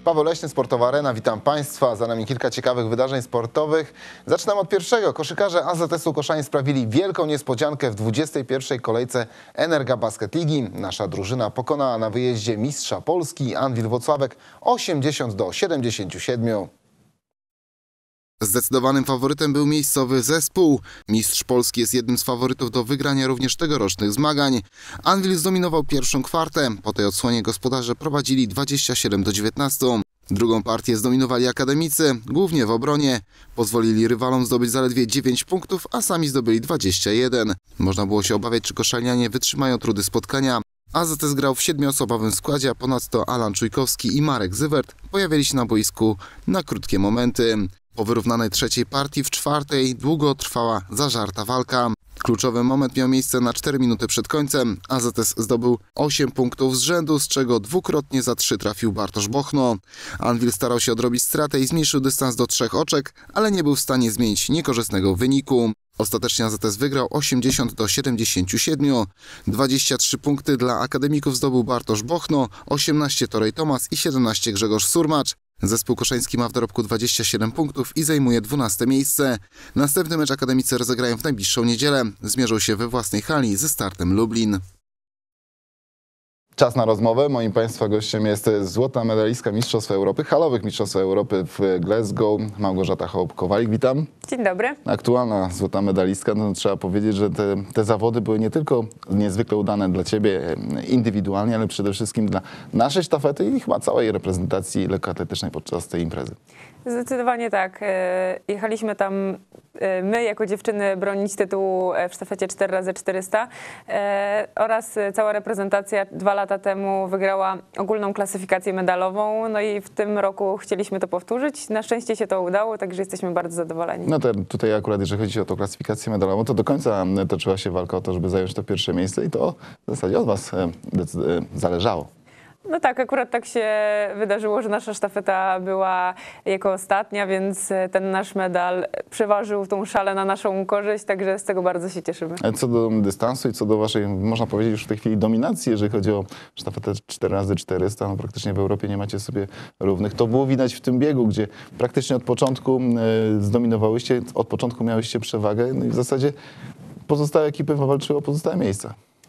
Paweł Leśny, Sportowa Arena. Witam Państwa. Za nami kilka ciekawych wydarzeń sportowych. Zaczynam od pierwszego. Koszykarze AZS-u Koszalin sprawili wielką niespodziankę w 21. kolejce Energa Basket Ligi. Nasza drużyna pokonała na wyjeździe mistrza Polski Anwil Włocławek 80-77. Zdecydowanym faworytem był miejscowy zespół. Mistrz Polski jest jednym z faworytów do wygrania również tegorocznych zmagań. Anwil zdominował pierwszą kwartę. Po tej odsłonie gospodarze prowadzili 27-19. Drugą partię zdominowali akademicy, głównie w obronie. Pozwolili rywalom zdobyć zaledwie 9 punktów, a sami zdobyli 21. Można było się obawiać, czy koszalinianie wytrzymają trudy spotkania. AZS grał w 7-osobowym składzie, a ponadto Alan Czujkowski i Marek Zywert pojawiali się na boisku na krótkie momenty. Po wyrównanej trzeciej partii w czwartej długo trwała zażarta walka. Kluczowy moment miał miejsce na 4 minuty przed końcem. AZS zdobył 8 punktów z rzędu, z czego dwukrotnie za 3 trafił Bartosz Bochno. Anwil starał się odrobić stratę i zmniejszył dystans do 3 oczek, ale nie był w stanie zmienić niekorzystnego wyniku. Ostatecznie AZS wygrał 80-77. 23 punkty dla akademików zdobył Bartosz Bochno, 18 Torej Tomas i 17 Grzegorz Surmacz. Zespół koszański ma w dorobku 27 punktów i zajmuje 12 miejsce. Następny mecz akademicy rozegrają w najbliższą niedzielę. Zmierzą się we własnej hali ze Startem Lublin. Czas na rozmowę. Moim Państwa gościem jest złota medalistka Mistrzostw Europy, halowych Mistrzostw Europy w Glasgow, Małgorzata Hołb-Kowalik. Witam. Dzień dobry. Aktualna złota medalistka. No, trzeba powiedzieć, że te zawody były nie tylko niezwykle udane dla Ciebie indywidualnie, ale przede wszystkim dla naszej sztafety i chyba całej reprezentacji lekkoatletycznej podczas tej imprezy. Zdecydowanie tak. Jechaliśmy tam my jako dziewczyny bronić tytułu w sztafecie 4x400 oraz cała reprezentacja 2 lata temu wygrała ogólną klasyfikację medalową. No i w tym roku chcieliśmy to powtórzyć. Na szczęście się to udało, także jesteśmy bardzo zadowoleni. No to tutaj akurat, jeżeli chodzi o tą klasyfikację medalową, to do końca toczyła się walka o to, żeby zająć to pierwsze miejsce i to w zasadzie od Was zależało. No tak, akurat tak się wydarzyło, że nasza sztafeta była jako ostatnia, więc ten nasz medal przeważył tą szalę na naszą korzyść, także z tego bardzo się cieszymy. Co do dystansu i co do Waszej, można powiedzieć już w tej chwili dominacji, jeżeli chodzi o sztafetę 4x400, no praktycznie w Europie nie macie sobie równych. To było widać w tym biegu, gdzie praktycznie od początku zdominowałyście, od początku miałyście przewagę, no i w zasadzie pozostałe ekipy walczyły o pozostałe miejsca.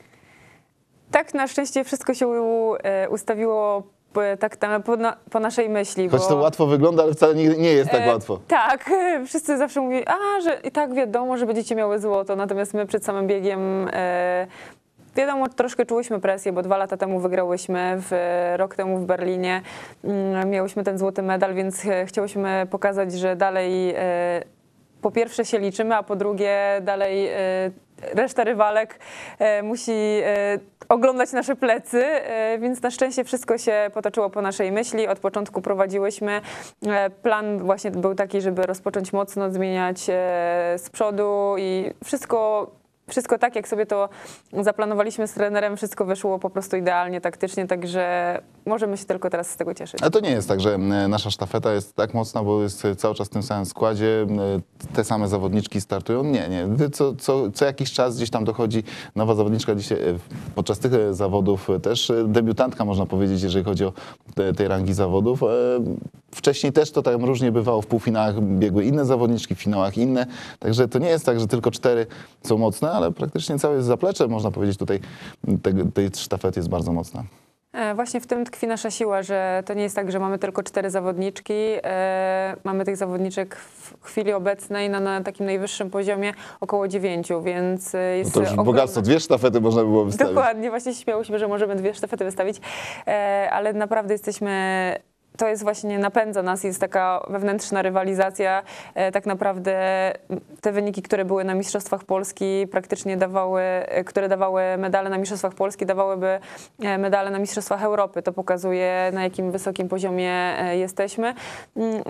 Tak, na szczęście wszystko się ustawiło tak po naszej myśli. Choć to łatwo wygląda, ale wcale nie jest tak łatwo. Tak, wszyscy zawsze mówili, że i tak wiadomo, że będziecie miały złoto, natomiast my przed samym biegiem wiadomo, troszkę czułyśmy presję, bo 2 lata temu wygrałyśmy, rok temu w Berlinie miałyśmy ten złoty medal, więc chciałyśmy pokazać, że dalej po pierwsze się liczymy, a po drugie dalej reszta rywalek musi oglądać nasze plecy, więc na szczęście wszystko się potoczyło po naszej myśli. Od początku prowadziłyśmy. Plan właśnie był taki, żeby rozpocząć mocno, zmieniać z przodu i wszystko tak, jak sobie to zaplanowaliśmy z trenerem, wszystko wyszło po prostu idealnie, taktycznie, także możemy się tylko teraz z tego cieszyć. A to nie jest tak, że nasza sztafeta jest tak mocna, bo jest cały czas w tym samym składzie, te same zawodniczki startują? Nie. Co jakiś czas gdzieś tam dochodzi nowa zawodniczka. Dzisiaj, podczas tych zawodów też debiutantka, można powiedzieć, jeżeli chodzi o tej rangi zawodów. Wcześniej też to tak różnie bywało, w półfinałach biegły inne zawodniczki, w finałach inne, także to nie jest tak, że tylko 4 są mocne, ale praktycznie całe zaplecze, można powiedzieć, tutaj tej sztafety jest bardzo mocna. Właśnie w tym tkwi nasza siła, że to nie jest tak, że mamy tylko 4 zawodniczki. Mamy tych zawodniczek w chwili obecnej na takim najwyższym poziomie około 9, więc jest to już bogactwo, 2 sztafety można było wystawić. Dokładnie, właśnie śmiałyśmy, że możemy 2 sztafety wystawić, ale naprawdę to jest właśnie, napędza nas, jest taka wewnętrzna rywalizacja. Tak naprawdę te wyniki, które były na Mistrzostwach Polski praktycznie które dawały medale na Mistrzostwach Polski, dawałyby medale na Mistrzostwach Europy. To pokazuje, na jakim wysokim poziomie jesteśmy. No i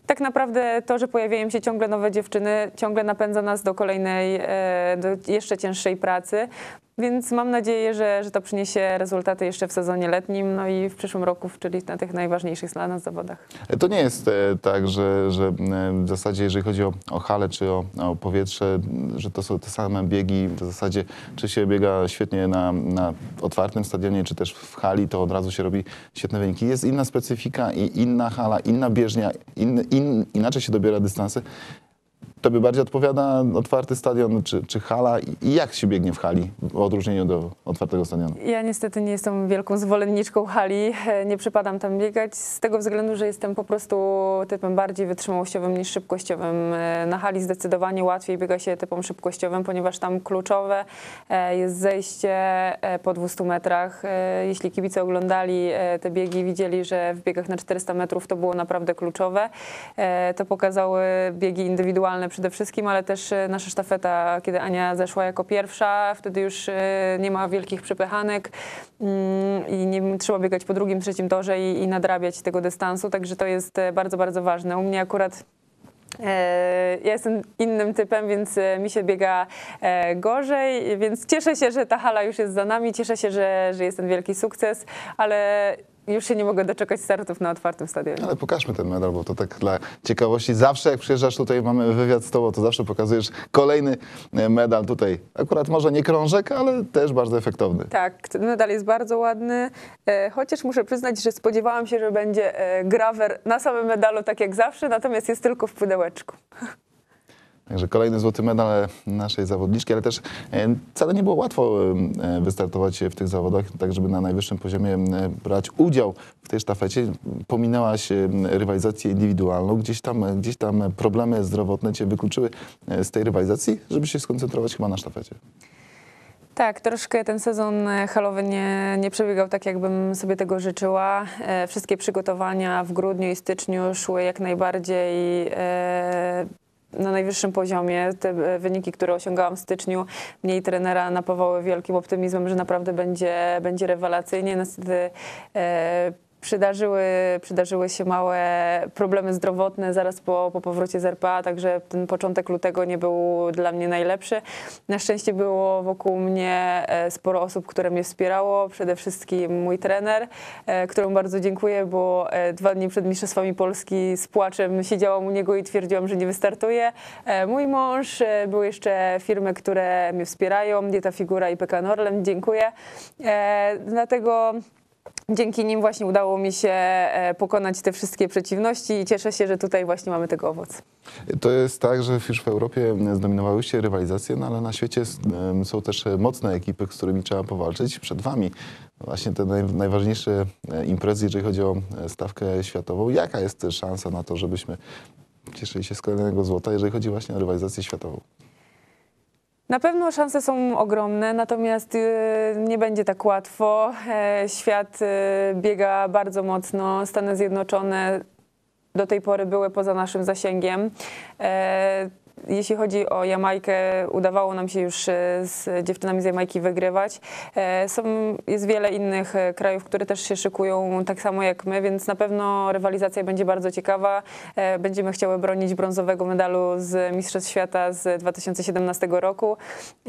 tak naprawdę to, że pojawiają się ciągle nowe dziewczyny, ciągle napędza nas do kolejnej, do jeszcze cięższej pracy. Więc mam nadzieję, że to przyniesie rezultaty jeszcze w sezonie letnim, no i w przyszłym roku, czyli na tych najważniejszych dla nas zawodach. To nie jest tak, że w zasadzie jeżeli chodzi o halę czy o powietrze, że to są te same biegi. W zasadzie czy się biega świetnie na otwartym stadionie, czy też w hali, to od razu się robi świetne wyniki. Jest inna specyfika i inna hala, inna bieżnia, inaczej się dobiera dystanse. Tobie bardziej odpowiada otwarty stadion czy hala i jak się biegnie w hali w odróżnieniu do otwartego stadionu? Ja niestety nie jestem wielką zwolenniczką hali, nie przypadam tam biegać z tego względu, że jestem po prostu typem bardziej wytrzymałościowym niż szybkościowym. Na hali zdecydowanie łatwiej biega się typem szybkościowym, ponieważ tam kluczowe jest zejście po 200 metrach. Jeśli kibice oglądali te biegi, widzieli, że w biegach na 400 metrów to było naprawdę kluczowe. To pokazały biegi indywidualne przede wszystkim, ale też nasza sztafeta, kiedy Ania zeszła jako pierwsza, wtedy już nie ma wielkich przepychanek i nie trzeba biegać po drugim, trzecim torze i nadrabiać tego dystansu, także to jest bardzo, bardzo ważne. U mnie akurat ja jestem innym typem, więc mi się biega gorzej, więc cieszę się, że ta hala już jest za nami, cieszę się, że jest ten wielki sukces, ale już się nie mogę doczekać startów na otwartym stadionie. Ale pokażmy ten medal, bo to tak dla ciekawości. Zawsze jak przyjeżdżasz tutaj, mamy wywiad z tobą, to zawsze pokazujesz kolejny medal tutaj. Akurat może nie krążek, ale też bardzo efektowny. Tak, ten medal jest bardzo ładny, chociaż muszę przyznać, że spodziewałam się, że będzie grawer na samym medalu, tak jak zawsze, natomiast jest tylko w pudełeczku. Także kolejny złoty medal naszej zawodniczki, ale też wcale nie było łatwo wystartować w tych zawodach, tak żeby na najwyższym poziomie brać udział w tej sztafecie. Pominęłaś rywalizację indywidualną, gdzieś tam problemy zdrowotne cię wykluczyły z tej rywalizacji, żeby się skoncentrować chyba na sztafecie. Tak, troszkę ten sezon halowy nie przebiegał tak, jakbym sobie tego życzyła. Wszystkie przygotowania w grudniu i styczniu szły jak najbardziej na najwyższym poziomie. Te wyniki, które osiągałam w styczniu, mnie i trenera napawały wielkim optymizmem, że naprawdę będzie rewelacyjnie. Niestety przydarzyły się małe problemy zdrowotne zaraz po powrocie z RPA, także ten początek lutego nie był dla mnie najlepszy. Na szczęście było wokół mnie sporo osób, które mnie wspierało, przede wszystkim mój trener, któremu bardzo dziękuję, bo 2 dni przed Mistrzostwami Polski z płaczem siedziałam u niego i twierdziłam, że nie wystartuję. Mój mąż, były jeszcze firmy, które mnie wspierają, Dieta Figura i PKN Orlen, dziękuję. Dlatego dzięki nim właśnie udało mi się pokonać te wszystkie przeciwności i cieszę się, że tutaj właśnie mamy tego owoc. To jest tak, że już w Europie zdominowałyście rywalizację, no ale na świecie są też mocne ekipy, z którymi trzeba powalczyć. Przed wami właśnie te najważniejsze imprezy, jeżeli chodzi o stawkę światową. Jaka jest szansa na to, żebyśmy cieszyli się z kolejnego złota, jeżeli chodzi właśnie o rywalizację światową? Na pewno szanse są ogromne, natomiast nie będzie tak łatwo. Świat biega bardzo mocno. Stany Zjednoczone do tej pory były poza naszym zasięgiem. Jeśli chodzi o Jamajkę, udawało nam się już z dziewczynami z Jamajki wygrywać. Jest wiele innych krajów, które też się szykują tak samo jak my, więc na pewno rywalizacja będzie bardzo ciekawa. Będziemy chciały bronić brązowego medalu z Mistrzostw Świata z 2017 roku.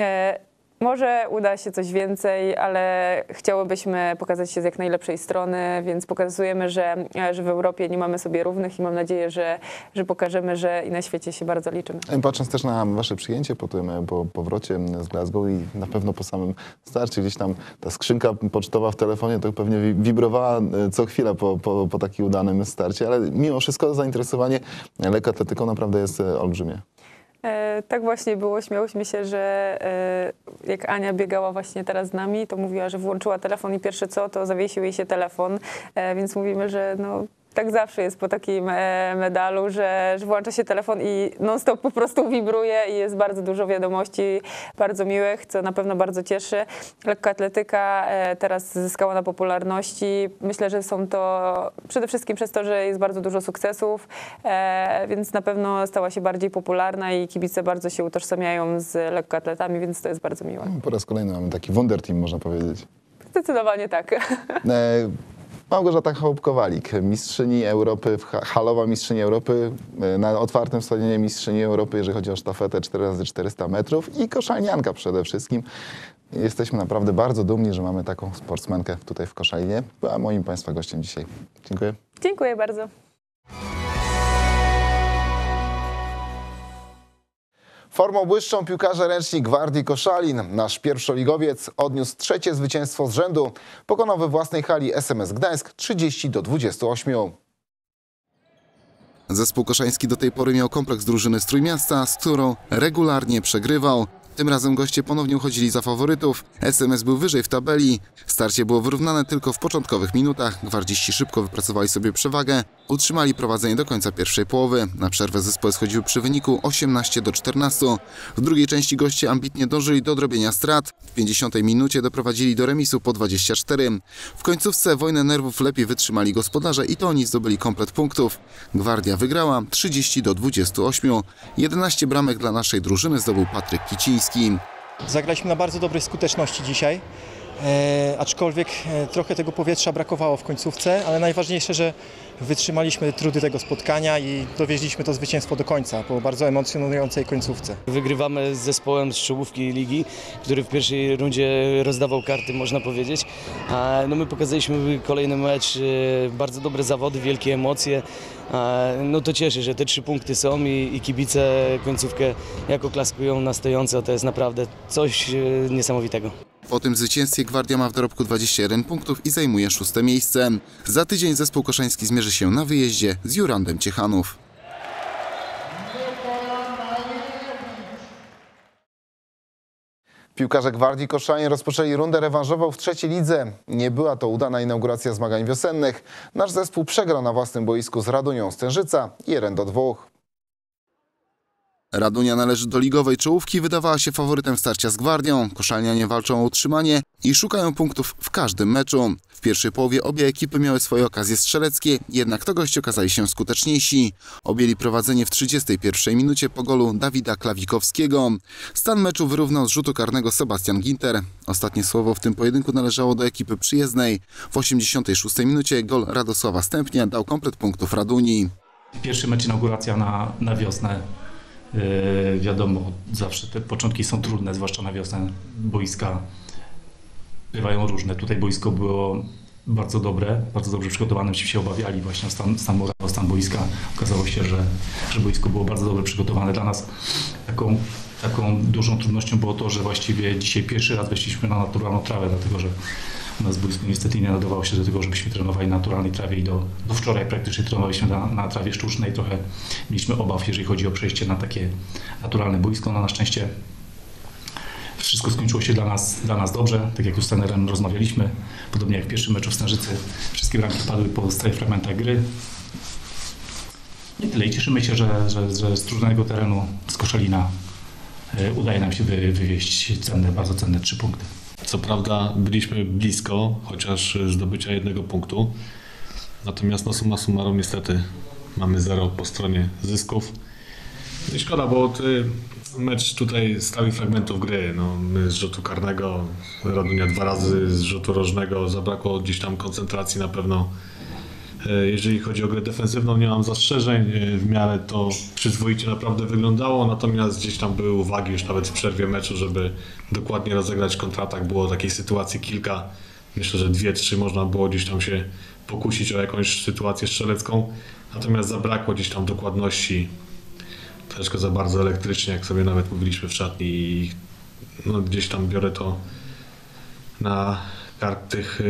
Może uda się coś więcej, ale chciałybyśmy pokazać się z jak najlepszej strony, więc pokazujemy, że w Europie nie mamy sobie równych i mam nadzieję, że pokażemy, że i na świecie się bardzo liczymy. Patrząc też na wasze przyjęcie po powrocie z Glasgow i na pewno po samym starcie, gdzieś tam ta skrzynka pocztowa w telefonie to pewnie wibrowała co chwilę po takim udanym starcie, ale mimo wszystko zainteresowanie lekkoatletyką naprawdę jest olbrzymie. Tak właśnie było. Śmiałyśmy się, że jak Ania biegała właśnie teraz z nami, to mówiła, że włączyła telefon i pierwsze co, to zawiesił jej się telefon, więc mówimy, że no, tak zawsze jest po takim medalu, że włącza się telefon i non-stop po prostu wibruje i jest bardzo dużo wiadomości bardzo miłych, co na pewno bardzo cieszy. Lekkoatletyka teraz zyskała na popularności. Myślę, że są to przede wszystkim przez to, że jest bardzo dużo sukcesów, więc na pewno stała się bardziej popularna i kibice bardzo się utożsamiają z lekkoatletami, więc to jest bardzo miłe. Po raz kolejny mamy taki wonder team, można powiedzieć. Zdecydowanie tak. Małgorzata Chałupkowalik, mistrzyni Europy, halowa mistrzyni Europy, na otwartym stadionie mistrzyni Europy, jeżeli chodzi o sztafetę 4x400 metrów i koszalnianka przede wszystkim. Jesteśmy naprawdę bardzo dumni, że mamy taką sportsmenkę tutaj w Koszalinie. Była moim Państwa gościem dzisiaj. Dziękuję. Dziękuję bardzo. Formą błyszczą piłkarze ręczni Gwardii Koszalin. Nasz pierwszoligowiec odniósł 3. zwycięstwo z rzędu. Pokonał we własnej hali SMS Gdańsk 30-28. Zespół koszański do tej pory miał kompleks drużyny z Trójmiasta, z którą regularnie przegrywał. Tym razem goście ponownie uchodzili za faworytów. SMS był wyżej w tabeli. Starcie było wyrównane tylko w początkowych minutach. Gwardziści szybko wypracowali sobie przewagę. Utrzymali prowadzenie do końca pierwszej połowy. Na przerwę zespoły schodziły przy wyniku 18-14. W drugiej części goście ambitnie dążyli do odrobienia strat. W 50 minucie doprowadzili do remisu po 24. W końcówce wojnę nerwów lepiej wytrzymali gospodarze i to oni zdobyli komplet punktów. Gwardia wygrała 30-28. 11 bramek dla naszej drużyny zdobył Patryk Kiciński. Zagraliśmy na bardzo dobrej skuteczności dzisiaj, aczkolwiek trochę tego powietrza brakowało w końcówce, ale najważniejsze, że wytrzymaliśmy trudy tego spotkania i dowieźliśmy to zwycięstwo do końca po bardzo emocjonującej końcówce. Wygrywamy z zespołem z czołówki ligi, który w pierwszej rundzie rozdawał karty, można powiedzieć. No my pokazaliśmy kolejny mecz, bardzo dobre zawody, wielkie emocje. No to cieszy, że te 3 punkty są i kibice końcówkę jako klaskują na stojąco. To jest naprawdę coś niesamowitego. Po tym zwycięstwie Gwardia ma w dorobku 21 punktów i zajmuje 6. miejsce. Za tydzień zespół koszański zmierzy się na wyjeździe z Jurandem Ciechanów. Piłkarze Gwardii Koszalin rozpoczęli rundę rewanżową w 3. lidze. Nie była to udana inauguracja zmagań wiosennych. Nasz zespół przegrał na własnym boisku z Radunią Stężyca 1-2. Radunia należy do ligowej czołówki, wydawała się faworytem starcia z Gwardią. Koszalnianie walczą o utrzymanie i szukają punktów w każdym meczu. W pierwszej połowie obie ekipy miały swoje okazje strzeleckie, jednak to goście okazali się skuteczniejsi. Objęli prowadzenie w 31 minucie po golu Dawida Klawikowskiego. Stan meczu wyrównał z rzutu karnego Sebastian Ginter. Ostatnie słowo w tym pojedynku należało do ekipy przyjezdnej. W 86 minucie gol Radosława Stępnia dał komplet punktów Raduni. Pierwszy mecz inauguracja na wiosnę. Wiadomo, zawsze te początki są trudne, zwłaszcza na wiosnę. Boiska bywają różne. Tutaj boisko było bardzo dobre, bardzo dobrze przygotowane. Myśmy się obawiali właśnie o stan boiska. Okazało się, że boisko było bardzo dobrze przygotowane. Dla nas taką dużą trudnością było to, że właściwie dzisiaj pierwszy raz weszliśmy na naturalną trawę, dlatego że u nas boisko niestety nie nadawało się do tego, żebyśmy trenowali na naturalnej trawie i do wczoraj praktycznie trenowaliśmy na trawie sztucznej. Trochę mieliśmy obaw, jeżeli chodzi o przejście na takie naturalne boisko. No, na szczęście wszystko skończyło się dla nas dobrze, tak jak już z trenerem rozmawialiśmy. Podobnie jak w pierwszym meczu w Stężycy, wszystkie bramki padły po stałych fragmentach gry. I tyle. I cieszymy się, że z trudnego terenu z Koszalina udaje nam się wywieźć bardzo cenne 3 punkty. Co prawda byliśmy blisko, chociaż zdobycia 1 punktu. Natomiast no summa summarum niestety mamy 0 po stronie zysków. I szkoda, bo mecz tutaj stałych fragmentów gry. No, my z rzutu karnego, Radunia 2 razy z rzutu rożnego, zabrakło gdzieś tam koncentracji na pewno. Jeżeli chodzi o grę defensywną, nie mam zastrzeżeń, w miarę to przyzwoicie naprawdę wyglądało, natomiast gdzieś tam były uwagi już nawet w przerwie meczu, żeby dokładnie rozegrać kontratak. Było takiej sytuacji kilka, myślę, że 2-3 można było gdzieś tam się pokusić o jakąś sytuację strzelecką, natomiast zabrakło gdzieś tam dokładności, troszkę za bardzo elektrycznie, jak sobie nawet mówiliśmy w szatni i no, gdzieś tam biorę to na kark tych,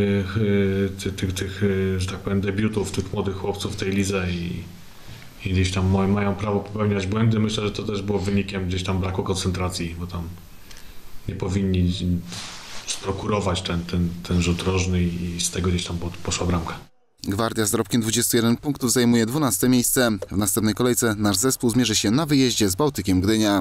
że tak powiem, debiutów, tych młodych chłopców w tej lidze i gdzieś tam mają prawo popełniać błędy. Myślę, że to też było wynikiem gdzieś tam braku koncentracji, bo tam nie powinni prokurować ten rzut rożny i z tego gdzieś tam poszła bramka. Gwardia z dorobkiem 21 punktów zajmuje 12. miejsce. W następnej kolejce nasz zespół zmierzy się na wyjeździe z Bałtykiem Gdynia.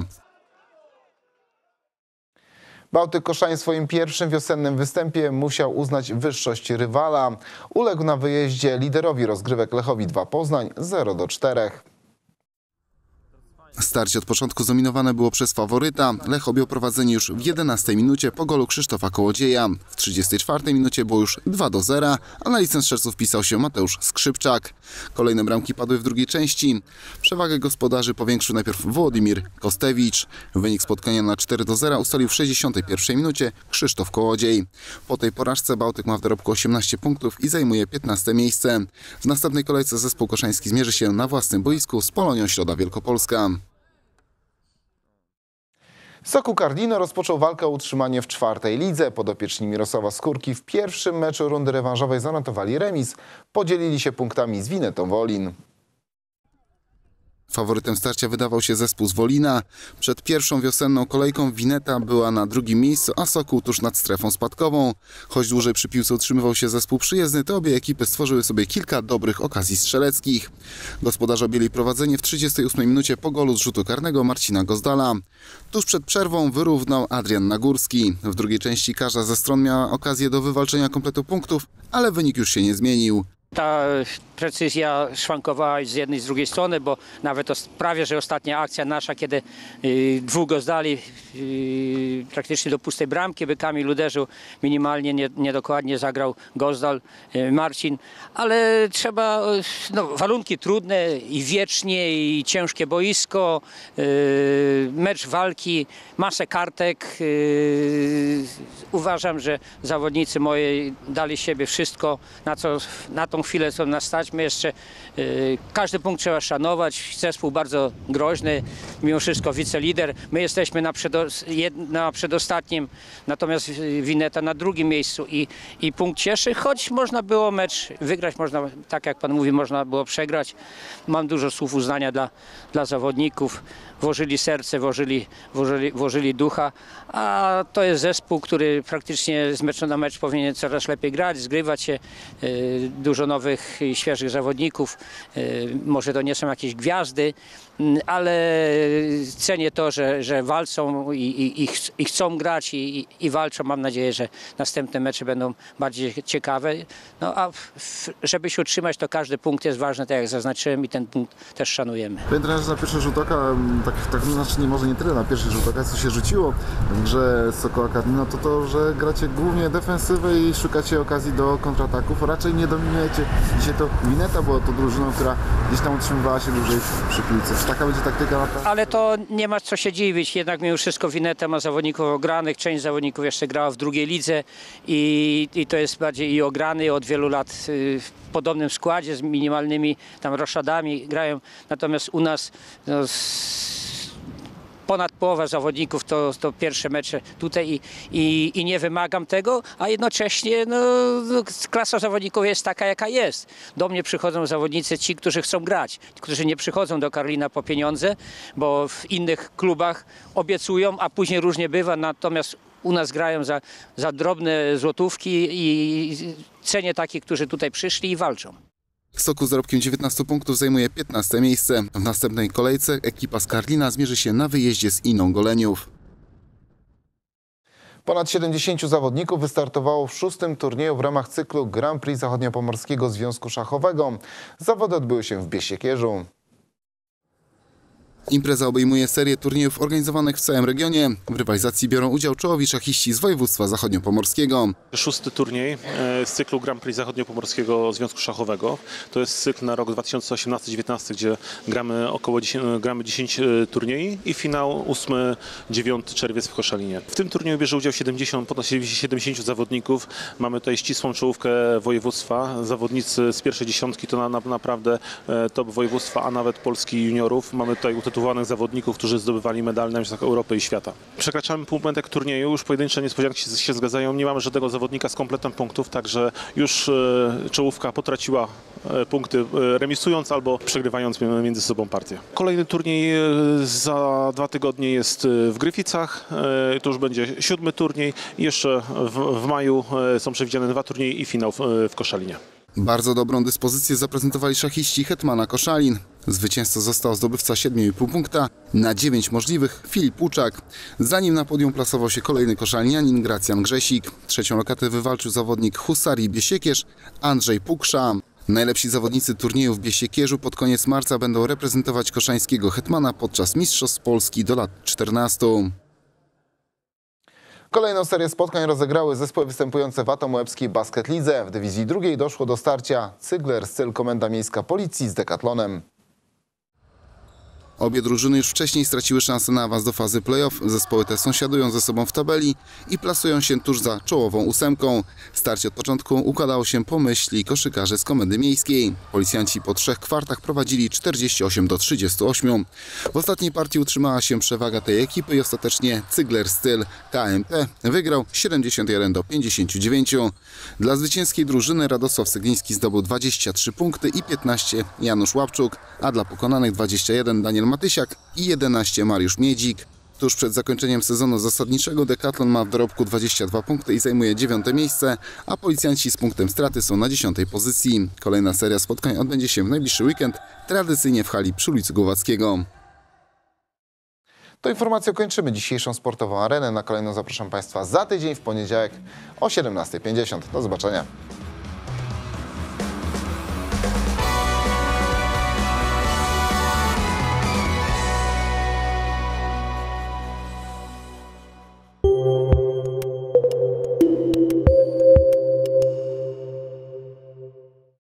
Bałtyk Koszalin w swoim pierwszym wiosennym występie musiał uznać wyższość rywala. Uległ na wyjeździe liderowi rozgrywek Lechowi 2 Poznań 0-4. Starcie od początku zdominowane było przez faworyta. Lech objął prowadzenie już w 11 minucie po golu Krzysztofa Kołodzieja. W 34 minucie było już 2-0, a na listę strzelców wpisał się Mateusz Skrzypczak. Kolejne bramki padły w drugiej części. Przewagę gospodarzy powiększył najpierw Włodimir Kostewicz. Wynik spotkania na 4-0 ustalił w 61 minucie Krzysztof Kołodziej. Po tej porażce Bałtyk ma w dorobku 18 punktów i zajmuje 15 miejsce. W następnej kolejce zespół koszański zmierzy się na własnym boisku z Polonią Środa Wielkopolska. Sokół Karlino rozpoczął walkę o utrzymanie w 4. lidze. Podopieczni Mirosława Skórki w pierwszym meczu rundy rewanżowej zanotowali remis. Podzielili się punktami z Winetą Wolin. Faworytem starcia wydawał się zespół z Wolina. Przed pierwszą wiosenną kolejką Wineta była na drugim miejscu, a Sokół tuż nad strefą spadkową. Choć dłużej przy piłce utrzymywał się zespół przyjezdny, to obie ekipy stworzyły sobie kilka dobrych okazji strzeleckich. Gospodarze objęli prowadzenie w 38 minucie po golu z rzutu karnego Marcina Gozdala. Tuż przed przerwą wyrównał Adrian Nagórski. W drugiej części każda ze stron miała okazję do wywalczenia kompletu punktów, ale wynik już się nie zmienił. Ta precyzja szwankowała z jednej i z drugiej strony, bo nawet prawie że ostatnia akcja nasza, kiedy dwóch Gozdali praktycznie do pustej bramki, by Kamil uderzył minimalnie, niedokładnie zagrał Gozdal, Marcin, ale trzeba, warunki trudne i wiecznie i ciężkie boisko, mecz walki, masę kartek. Uważam, że zawodnicy moi dali siebie wszystko, na tą chwilę co nas stać. My jeszcze każdy punkt trzeba szanować. Zespół bardzo groźny, mimo wszystko wicelider. My jesteśmy na przedostatnim, natomiast Wineta na drugim miejscu i punkt cieszy, choć można było mecz wygrać, można, tak jak pan mówi, można było przegrać. Mam dużo słów uznania dla zawodników. Włożyli serce, włożyli ducha, a to jest zespół, który praktycznie z meczu na mecz powinien coraz lepiej grać, zgrywać się. Dużo nowych i świeżych zawodników, może to nie są jakieś gwiazdy, ale cenię to, że walczą i chcą grać i walczą. Mam nadzieję, że następne mecze będą bardziej ciekawe. No a żeby się utrzymać, to każdy punkt jest ważny, tak jak zaznaczyłem, i ten punkt też szanujemy. Panie trenerze, na pierwszy rzut oka, znaczy może nie tyle na pierwszy rzut oka, co się rzuciło w grze Sokoła Karlino, to że gracie głównie defensywę i szukacie okazji do kontrataków. Raczej nie dominujecie. Dzisiaj to Wineta była to drużyną, która gdzieś tam utrzymywała się dłużej przy piłce. Czy taka będzie taktyka naprawdę? Ale to nie ma co się dziwić. Jednak mimo wszystko Wineta ma zawodników ogranych. Część zawodników jeszcze grała w drugiej lidze i to jest bardziej i ograny od wielu lat w podobnym składzie z minimalnymi tam roszadami grają. Natomiast u nas ponad połowa zawodników to pierwsze mecze tutaj i nie wymagam tego, a jednocześnie klasa zawodników jest taka, jaka jest. Do mnie przychodzą zawodnicy ci, którzy chcą grać, którzy nie przychodzą do Karlina po pieniądze, bo w innych klubach obiecują, a później różnie bywa, natomiast u nas grają za drobne złotówki i cenię takich, którzy tutaj przyszli i walczą. Sokół z zarobkiem 19 punktów zajmuje 15 miejsce. W następnej kolejce ekipa z Karlina zmierzy się na wyjeździe z Iną Goleniów. Ponad 70 zawodników wystartowało w 6. turnieju w ramach cyklu Grand Prix Zachodniopomorskiego Związku Szachowego. Zawody odbyły się w Biesiekierzu. Impreza obejmuje serię turniejów organizowanych w całym regionie. W rywalizacji biorą udział czołowi szachiści z województwa zachodniopomorskiego. 6. turniej z cyklu Grand Prix Zachodniopomorskiego Związku Szachowego. To jest cykl na rok 2018-19, gdzie gramy 10 turniej i finał 8-9 czerwiec w Koszalinie. W tym turnieju bierze udział ponad 70 zawodników. Mamy tutaj ścisłą czołówkę województwa. Zawodnicy z pierwszej dziesiątki to naprawdę top województwa, a nawet Polski juniorów. Mamy tutaj utytułowanych zawodników, którzy zdobywali medale na mistrzostwach Europy i świata. Przekraczamy półmetek turnieju, już pojedyncze niespodzianki się zgadzają. Nie mamy żadnego zawodnika z kompletem punktów, także już czołówka potraciła punkty remisując albo przegrywając między sobą partię. Kolejny turniej za 2 tygodnie jest w Gryficach. To już będzie 7. turniej i jeszcze w maju są przewidziane 2 turnieje i finał w Koszalinie. Bardzo dobrą dyspozycję zaprezentowali szachiści Hetmana Koszalin. Zwycięzcą został zdobywca 7,5 punkta na 9 możliwych Filip Łuczak. Za nim na podium plasował się kolejny koszalnianin Gracjan Grzesik. Trzecią lokatę wywalczył zawodnik Husarii Biesiekierz Andrzej Puksza. Najlepsi zawodnicy turnieju w Biesiekierzu pod koniec marca będą reprezentować koszańskiego hetmana podczas Mistrzostw Polski do lat 14. Kolejną serię spotkań rozegrały zespoły występujące w Atom Łebskiej Basket Lidze. W dywizji drugiej doszło do starcia Cygler Styl Komenda Miejska Policji z Decathlonem. Obie drużyny już wcześniej straciły szansę na awans do fazy play-off. Zespoły te sąsiadują ze sobą w tabeli i plasują się tuż za czołową 8. Starcie od początku układało się po myśli koszykarzy z Komendy Miejskiej. Policjanci po 3 kwartach prowadzili 48-38. W ostatniej partii utrzymała się przewaga tej ekipy i ostatecznie Cygler Styl KMP wygrał 71-59. Dla zwycięskiej drużyny Radosław Sygliński zdobył 23 punkty i 15 Janusz Łapczuk, a dla pokonanych 21 Daniel Matysiak i 11 Mariusz Miedzik. Tuż przed zakończeniem sezonu zasadniczego Decathlon ma w dorobku 22 punkty i zajmuje 9. miejsce, a policjanci z punktem straty są na 10. pozycji. Kolejna seria spotkań odbędzie się w najbliższy weekend, tradycyjnie w hali przy ulicy Głowackiego. To informacją kończymy dzisiejszą sportową arenę. Na kolejną zapraszam Państwa za tydzień w poniedziałek o 17:50. Do zobaczenia.